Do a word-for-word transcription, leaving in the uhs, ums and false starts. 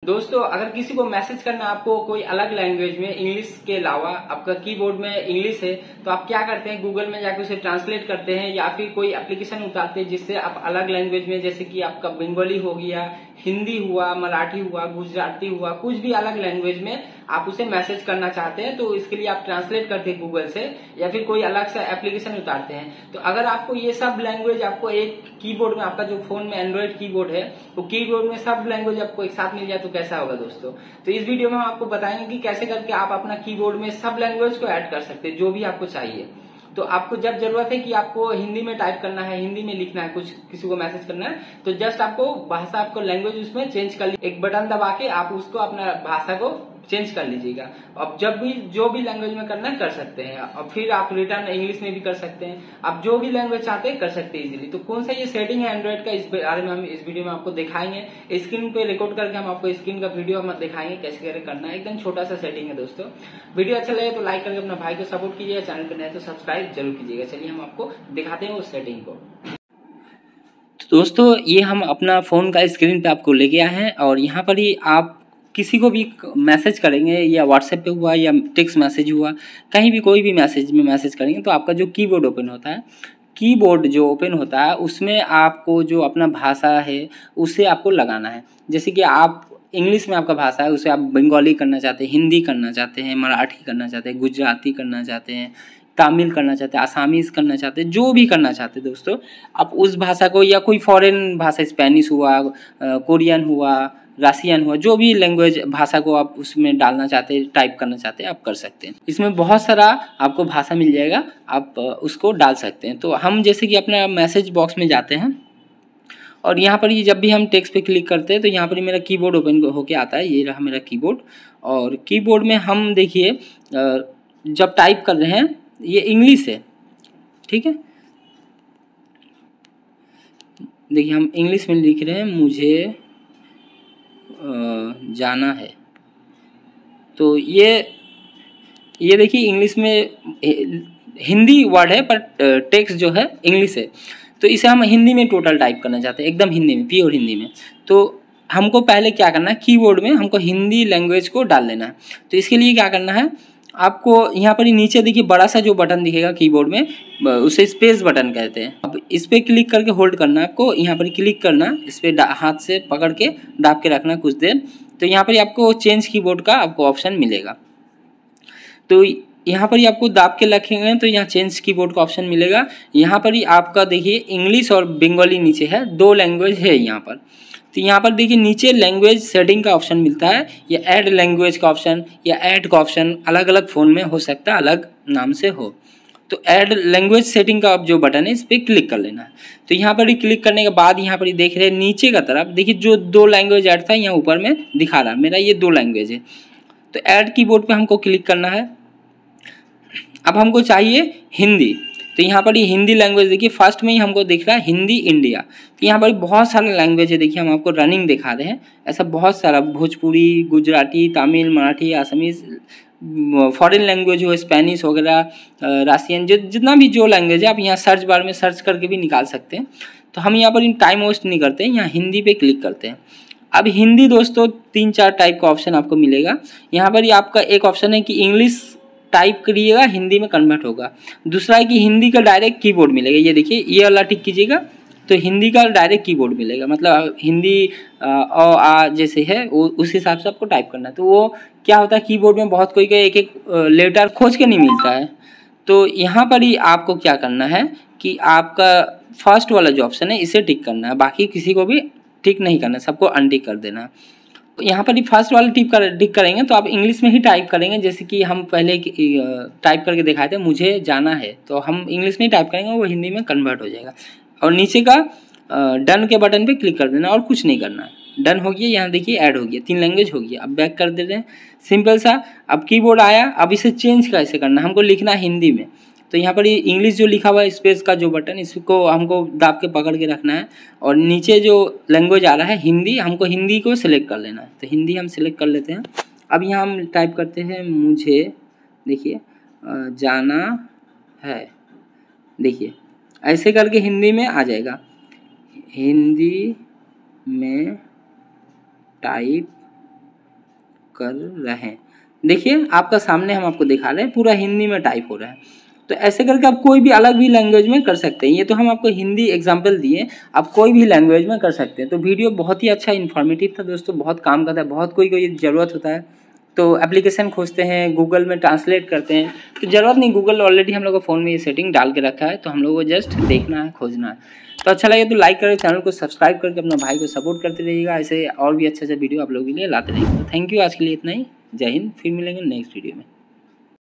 दोस्तों अगर किसी को मैसेज करना है आपको कोई अलग लैंग्वेज में, इंग्लिश के अलावा आपका कीबोर्ड में इंग्लिश है, तो आप क्या करते हैं, गूगल में जाकर उसे ट्रांसलेट करते हैं या फिर कोई एप्लीकेशन उतारते हैं जिससे आप अलग लैंग्वेज में, जैसे कि आपका बंगाली हो गया, हिंदी हुआ, मराठी हुआ, गुजराती हुआ, कुछ भी अलग लैंग्वेज में आप उसे मैसेज करना चाहते हैं तो इसके लिए आप ट्रांसलेट करते हैं गूगल से या फिर कोई अलग सा एप्लीकेशन उतारते हैं। तो अगर आपको ये सब लैंग्वेज आपको एक कीबोर्ड में, आपका जो फोन में एंड्रॉइड कीबोर्ड है तो कीबोर्ड में सब लैंग्वेज आपको एक साथ मिल जाए तो कैसा होगा दोस्तों। तो इस वीडियो में हम आपको बताएंगे कि कैसे करके आप अपना कीबोर्ड में सब लैंग्वेज को ऐड कर सकते हैं जो भी आपको चाहिए। तो आपको जब जरूरत है कि आपको हिंदी में टाइप करना है, हिंदी में लिखना है, कुछ किसी को मैसेज करना है, तो जस्ट आपको भाषा, आपको लैंग्वेज उसमें चेंज कर लीजिए, एक बटन दबा के आप उसको अपना भाषा को चेंज कर लीजिएगा। अब जब भी जो भी लैंग्वेज में करना है कर सकते हैं, और फिर आप रिटर्न इंग्लिश में भी कर सकते हैं, आप जो भी लैंग्वेज चाहते हैं कर सकते हैं इजीली। तो कौन सा ये सेटिंग है एंड्रॉइड का, इस बारे में हम इस वीडियो में आपको दिखाएंगे। स्क्रीन पे रिकॉर्ड करके हम आपको स्क्रीन का वीडियो हम दिखाएंगे कैसे कैसे करना है। एकदम छोटा सा सेटिंग है दोस्तों। वीडियो अच्छा लगे तो लाइक करके अपना भाई को सपोर्ट कीजिएगा, चैनल पर नए तो सब्सक्राइब जरूर कीजिएगा। चलिए हम आपको दिखाते हैं उस सेटिंग को। तो दोस्तों ये हम अपना फोन का स्क्रीन पे आपको लेके आए हैं और यहाँ पर ही आप किसी को भी मैसेज करेंगे, या व्हाट्सएप पे हुआ या टेक्स्ट मैसेज हुआ, कहीं भी कोई भी मैसेज में मैसेज करेंगे तो आपका जो कीबोर्ड ओपन होता है, कीबोर्ड जो ओपन होता है उसमें आपको जो अपना भाषा है उसे आपको लगाना है। जैसे कि आप इंग्लिश में आपका भाषा है उसे आप बंगाली करना चाहते हैं, हिंदी करना चाहते हैं, मराठी करना चाहते हैं, गुजराती करना चाहते हैं, तमिल करना चाहते हैं, आसामीज करना चाहते हैं, जो भी करना चाहते हैं दोस्तों आप उस भाषा को, या कोई फॉरेन भाषा, स्पेनिश हुआ, कोरियन हुआ, रसियन हुआ, जो भी लैंग्वेज भाषा को आप उसमें डालना चाहते हैं, टाइप करना चाहते हैं, आप कर सकते हैं। इसमें बहुत सारा आपको भाषा मिल जाएगा, आप उसको डाल सकते हैं। तो हम जैसे कि अपना मैसेज बॉक्स में जाते हैं और यहाँ पर ये जब भी हम टेक्स्ट पे क्लिक करते हैं तो यहाँ पर ही मेरा कीबोर्ड ओपन होके आता है। ये रहा मेरा कीबोर्ड, और कीबोर्ड में हम देखिए जब टाइप कर रहे हैं ये इंग्लिश है, ठीक है। देखिए हम इंग्लिश में लिख रहे हैं, मुझे जाना है, तो ये ये देखिए इंग्लिश में हिंदी वर्ड है पर टेक्स्ट जो है इंग्लिश है। तो इसे हम हिंदी में टोटल टाइप करना चाहते हैं, एकदम हिंदी में, प्योर हिंदी में। तो हमको पहले क्या करना है, कीबोर्ड में हमको हिंदी लैंग्वेज को डाल देना है। तो इसके लिए क्या करना है, आपको यहाँ पर ही नीचे देखिए बड़ा सा जो बटन दिखेगा कीबोर्ड में, उसे स्पेस बटन कहते हैं। अब इस पर क्लिक करके होल्ड करना है आपको, यहाँ पर क्लिक करना, इस पर हाथ से पकड़ के दाब के रखना कुछ देर। तो यहाँ पर आपको चेंज कीबोर्ड का आपको ऑप्शन मिलेगा। तो यहाँ पर ही आपको दाब के रखेंगे तो यहाँ चेंज कीबोर्ड का ऑप्शन मिलेगा। यहाँ पर ही आपका देखिए इंग्लिश और बंगाली नीचे है, दो लैंग्वेज है यहाँ पर। तो यहाँ पर देखिए नीचे लैंग्वेज सेटिंग का ऑप्शन मिलता है, या ऐड लैंग्वेज का ऑप्शन या ऐड का ऑप्शन अलग अलग फ़ोन में हो सकता है, अलग नाम से हो। तो ऐड लैंग्वेज सेटिंग का जो बटन है इस पर क्लिक कर लेना है। तो यहाँ पर ही क्लिक करने के बाद यहाँ पर ही देख रहे हैं नीचे का तरफ देखिए जो दो लैंग्वेज ऐड था यहाँ ऊपर में दिखा रहा है, मेरा ये दो लैंग्वेज है। तो ऐड कीबोर्ड पे हमको क्लिक करना है। अब हमको चाहिए हिंदी, तो यहाँ पर ये हिंदी लैंग्वेज देखिए फर्स्ट में ही हमको दिख रहा है हिंदी इंडिया। तो यहाँ पर बहुत सारे लैंग्वेज है, देखिए हम आपको रनिंग दिखा रहे हैं, ऐसा बहुत सारा, भोजपुरी, गुजराती, तमिल, मराठी, आसामीज, फॉरेन लैंग्वेज हो, स्पेनिश वगैरह, रसियन, जो जितना भी जो लैंग्वेज है आप यहाँ सर्च बार में सर्च करके भी निकाल सकते हैं। तो हम यहाँ पर इन टाइम वेस्ट नहीं करते हैं, यहाँ हिंदी पे क्लिक करते हैं। अब हिंदी दोस्तों तीन चार टाइप का ऑप्शन आपको मिलेगा। यहाँ पर ही आपका एक ऑप्शन है कि इंग्लिश टाइप करिएगा, हिंदी में कन्वर्ट होगा। दूसरा है कि हिंदी का डायरेक्ट कीबोर्ड मिलेगा, ये देखिए ये वाला टिक कीजिएगा तो हिंदी का डायरेक्ट कीबोर्ड मिलेगा, मतलब हिंदी अ आ जैसे है वो उस हिसाब से आपको टाइप करना है। तो वो क्या होता है, कीबोर्ड में बहुत कोई का एक एक लेटर खोज के नहीं मिलता है। तो यहाँ पर ही आपको क्या करना है कि आपका फर्स्ट वाला जो ऑप्शन है इसे टिक करना है, बाकी किसी को भी टिक नहीं करना, सबको अनटिक कर देना है। यहाँ पर ही फर्स्ट वाला टिक कर टिक करेंगे तो आप इंग्लिश में ही टाइप करेंगे, जैसे कि हम पहले टाइप करके दिखाए थे, मुझे जाना है, तो हम इंग्लिश में ही टाइप करेंगे, वो हिंदी में कन्वर्ट हो जाएगा। और नीचे का डन के बटन पे क्लिक कर देना और कुछ नहीं करना है। डन हो गया, यहाँ देखिए ऐड हो गया, तीन लैंग्वेज हो गया। अब बैक कर दे रहे हैं, सिंपल सा। अब कीबोर्ड आया, अब इसे चेंज कैसे करना, हमको लिखना है हिंदी में। तो यहाँ पर ये इंग्लिश जो लिखा हुआ है स्पेस का जो बटन, इसको हमको दाब के पकड़ के रखना है, और नीचे जो लैंग्वेज आ रहा है हिंदी, हमको हिंदी को सिलेक्ट कर लेना है। तो हिंदी हम सिलेक्ट कर लेते हैं। अब यहाँ हम टाइप करते हैं मुझे, देखिए जाना है, देखिए ऐसे करके हिंदी में आ जाएगा, हिंदी में टाइप कर रहे हैं। देखिए आपका सामने हम आपको दिखा रहे हैं, पूरा हिंदी में टाइप हो रहा है। तो ऐसे करके आप कोई भी अलग भी लैंग्वेज में कर सकते हैं। ये तो हम आपको हिंदी एग्जाम्पल दिए, आप कोई भी लैंग्वेज में कर सकते हैं। तो वीडियो बहुत ही अच्छा इन्फॉर्मेटिव था दोस्तों, बहुत काम का था। बहुत कोई कोई ज़रूरत होता है तो एप्लीकेशन खोजते हैं, गूगल में ट्रांसलेट करते हैं, तो ज़रूरत नहीं, गूगल ऑलरेडी हम लोग का फ़ोन में ये सेटिंग डाल के रखा है, तो हम लोग को जस्ट देखना है, खोजना है। तो अच्छा लगे तो लाइक करें, चैनल को सब्सक्राइब करके अपना भाई को सपोर्ट करते रहिएगा। ऐसे और भी अच्छे अच्छे वीडियो आप लोगों के लिए लाते रहेंगे। तो थैंक यू, आज के लिए इतना ही। जय हिंद, फिर मिलेंगे नेक्स्ट वीडियो में।